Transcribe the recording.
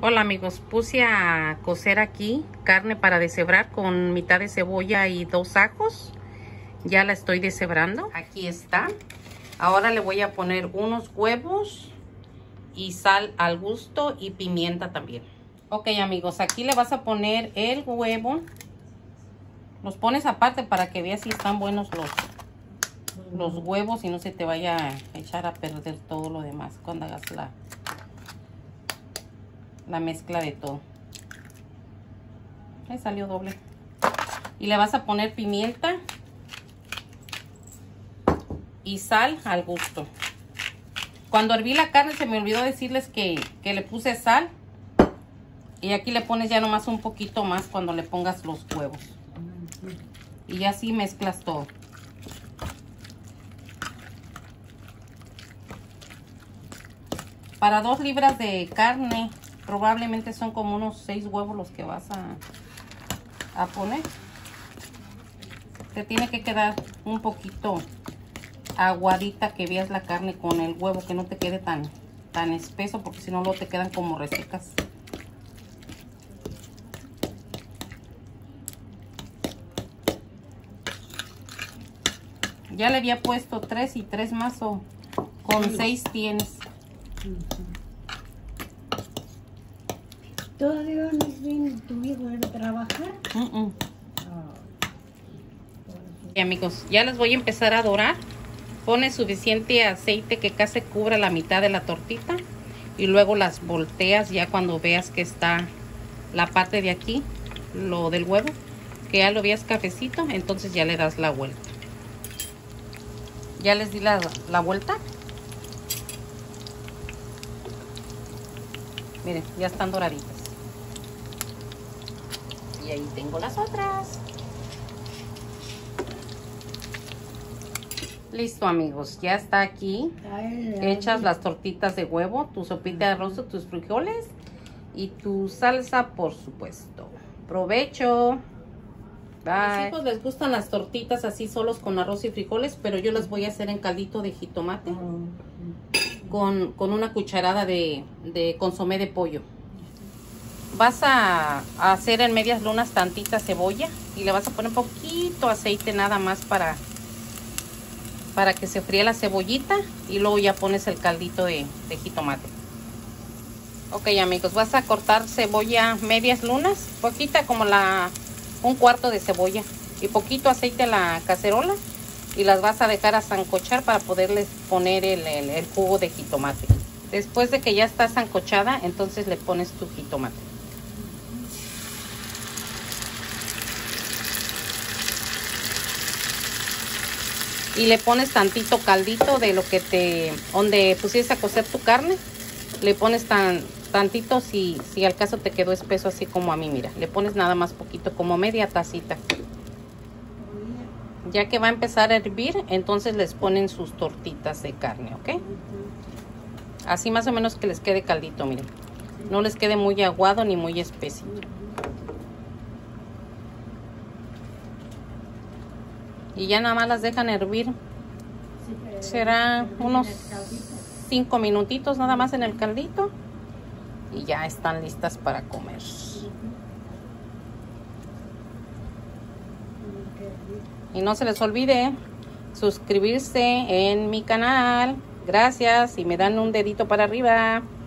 Hola amigos, puse a cocer aquí carne para deshebrar con mitad de cebolla y 2 ajos. Ya la estoy deshebrando. Aquí está. Ahora le voy a poner unos huevos y sal al gusto y pimienta también. Ok amigos, aquí le vas a poner el huevo. Los pones aparte para que veas si están buenos los huevos y no se te vaya a echar a perder todo lo demás cuando hagas la mezcla de todo. Ahí salió doble. Y le vas a poner pimienta y sal al gusto. Cuando herví la carne se me olvidó decirles que le puse sal. Y aquí le pones ya nomás un poquito más cuando le pongas los huevos. Y así mezclas todo. Para 2 libras de carne, probablemente son como unos 6 huevos los que vas a poner. Te tiene que quedar un poquito aguadita, que veas la carne con el huevo, que no te quede tan espeso, porque si no luego te quedan como resecas. Ya le había puesto 3 y 3 más, o con 6 tienes. ¿Todavía no viene tu hijo a trabajar? Y amigos, ya les voy a empezar a dorar. Pone suficiente aceite que casi cubra la mitad de la tortita. Y luego las volteas ya cuando veas que está la parte de aquí, lo del huevo, que ya lo veas cafecito, entonces ya le das la vuelta. Ya les di la vuelta. Miren, ya están doraditas. Y ahí tengo las otras. Listo amigos, ya está aquí. Hechas las tortitas de huevo, tu sopita de arroz, tus frijoles y tu salsa, por supuesto. Provecho. Bye. A mis hijos les gustan las tortitas así solos con arroz y frijoles, pero yo las voy a hacer en caldito de jitomate con una cucharada de consomé de pollo. Vas a hacer en medias lunas tantita cebolla y le vas a poner un poquito aceite nada más para que se fríe la cebollita, y luego ya pones el caldito de jitomate. Ok amigos, vas a cortar cebolla medias lunas, poquita, como un cuarto de cebolla, y poquito aceite en la cacerola, y las vas a dejar a sancochar para poderles poner el jugo de jitomate. Después de que ya está sancochada, entonces le pones tu jitomate. Y le pones tantito caldito de lo que donde pusiste a cocer tu carne. Le pones tantito, si al caso te quedó espeso así como a mí, mira. Le pones nada más poquito, como media tacita. Ya que va a empezar a hervir, entonces les ponen sus tortitas de carne, ¿ok? Así más o menos que les quede caldito, miren. No les quede muy aguado ni muy espesito. Y ya nada más las dejan hervir. Será unos 5 minutitos nada más en el caldito. Y ya están listas para comer. Y no se les olvide suscribirse en mi canal. Gracias y me dan un dedito para arriba.